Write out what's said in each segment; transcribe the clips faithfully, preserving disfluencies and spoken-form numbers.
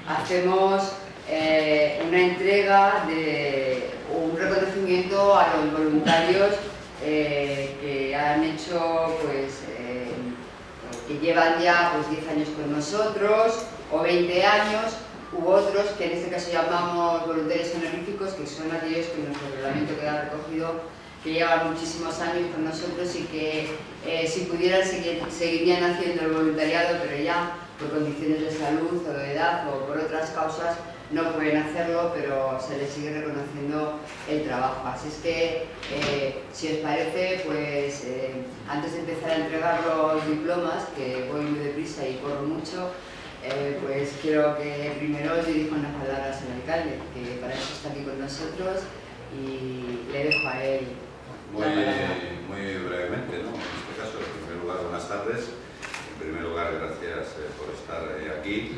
hacemos eh, una entrega de un reconocimiento a los voluntarios eh, que han hecho, pues, eh, que llevan ya pues, diez años con nosotros o veinte años, u otros que en este caso llamamos voluntarios honoríficos, que son aquellos que en nuestro reglamento queda recogido, que llevan muchísimos años con nosotros y que eh, si pudieran seguir, seguirían haciendo el voluntariado, pero ya por condiciones de salud o de edad o por otras causas no pueden hacerlo, pero se les sigue reconociendo el trabajo. Así es que, eh, si os parece, pues eh, antes de empezar a entregar los diplomas, que voy muy deprisa y corro mucho, eh, pues quiero que primero os dirijo unas palabras al alcalde, que para eso está aquí con nosotros, y le dejo a él. Muy, muy brevemente, ¿no? En este caso, en primer lugar, buenas tardes. En primer lugar, gracias eh, por estar eh, aquí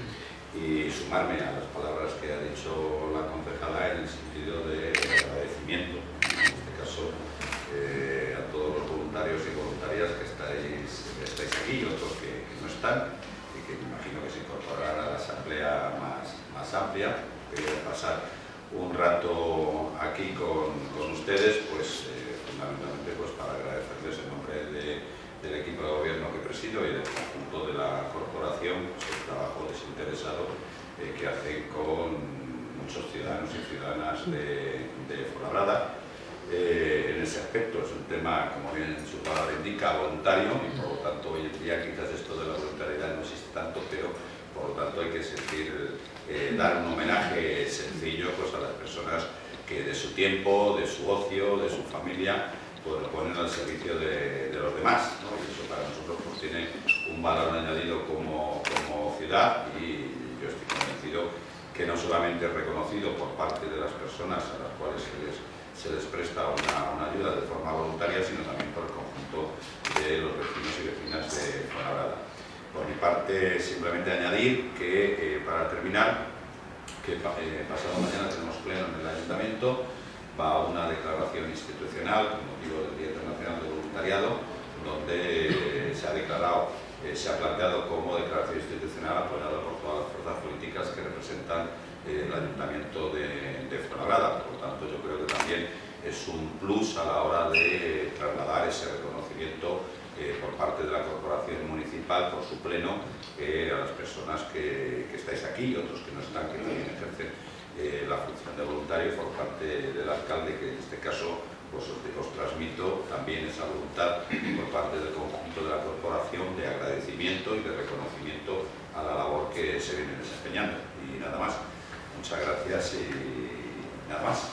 y sumarme a las palabras que ha dicho la concejala en el sentido de agradecimiento. En este caso, eh, a todos los voluntarios y voluntarias que estáis, que estáis aquí y otros que, que no están y que me imagino que se incorporarán a la asamblea más, más amplia. Quería pasar un rato aquí con, con ustedes, pues eh, fundamentalmente pues, para agradecerles en nombre de, del equipo de gobierno que presido y del conjunto de la corporación pues, el trabajo desinteresado eh, que hacen con muchos ciudadanos y ciudadanas de, de Fuenlabrada. Eh, en ese aspecto es un tema, como bien su palabra indica, voluntario y por lo tanto hoy en día quizás esto de la voluntariedad no existe tanto, pero por lo tanto hay que sentir, eh, dar un homenaje sencillo pues, a las personas que de su tiempo, de su ocio, de su familia, pues lo ponen al servicio de, de los demás, ¿no? Y eso para nosotros pues, tiene un valor añadido como, como ciudad y yo estoy convencido que no solamente es reconocido por parte de las personas a las cuales se les, se les presta una, una ayuda de forma voluntaria, sino también por el conjunto de los vecinos y vecinas de Fuenlabrada. Por mi parte, simplemente añadir que, eh, para terminar, que eh, pasado mañana tenemos pleno en el Ayuntamiento, va una declaración institucional con motivo del Día Internacional del Voluntariado, donde eh, se ha declarado, eh, se ha planteado como declaración institucional apoyada por todas las fuerzas políticas que representan eh, el Ayuntamiento de, de Fuenlabrada. Por lo tanto, yo creo que también es un plus a la hora de trasladar ese reconocimiento Eh, por parte de la corporación municipal, por su pleno, eh, a las personas que, que estáis aquí y otros que no están, que también ejercen eh, la función de voluntario por parte del alcalde, que en este caso pues, os, os transmito también esa voluntad por parte del conjunto de la corporación de agradecimiento y de reconocimiento a la labor que se viene desempeñando. Y nada más. Muchas gracias y nada más.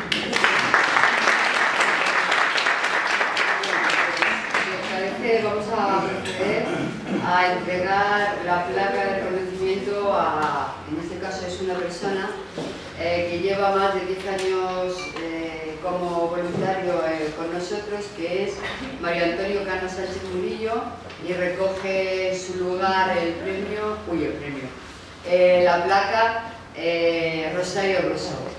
Vamos a proceder a entregar la placa de reconocimiento a, en este caso es una persona eh, que lleva más de diez años eh, como voluntario eh, con nosotros, que es Mario Antonio Cano Sánchez Murillo, y recoge su lugar el premio, uy, el premio, eh, la placa eh, Rosario Rosario.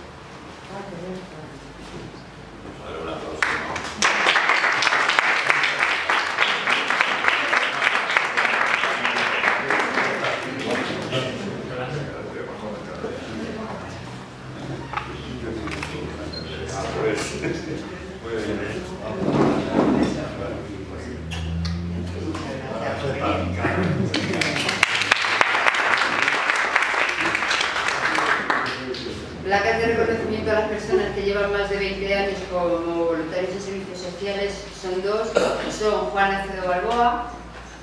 Placas de reconocimiento a las personas que llevan más de veinte años como voluntarios de servicios sociales son dos, son Juan Acedo Balboa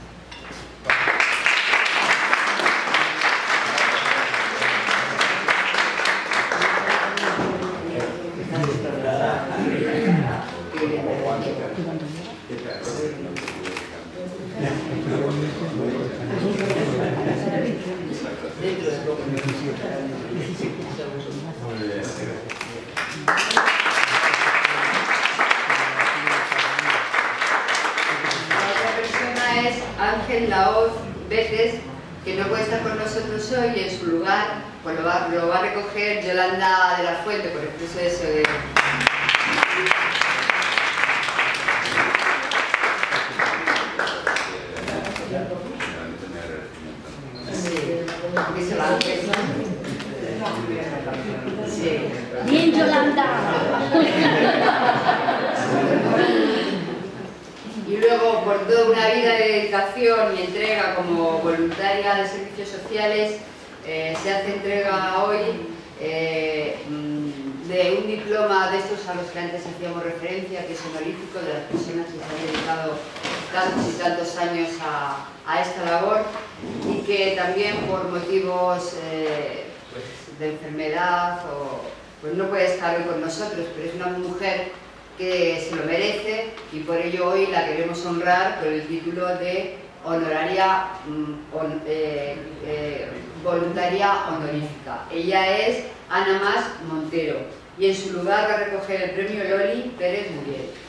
Ángel Laoz Betes, que no puede estar con nosotros hoy, y en su lugar pues lo, va, lo va a recoger Yolanda de la Fuente por expreso deseo de... Sí, dice la Ángel. Bien, Yolanda. Y luego, por toda una vida de dedicación y entrega como voluntaria de servicios sociales, eh, se hace entrega hoy eh, de un diploma de estos a los que antes hacíamos referencia, que es honorífico, de las personas que se han dedicado tantos y tantos años a, a esta labor, y que también por motivos eh, pues, de enfermedad o, pues no puede estar hoy con nosotros, pero es una mujer que se lo merece y por ello hoy la queremos honrar con el título de honoraria on, eh, eh, voluntaria honorífica. Ella es Ana Mas Montero y en su lugar va a recoger el premio Loli Pérez Muriel.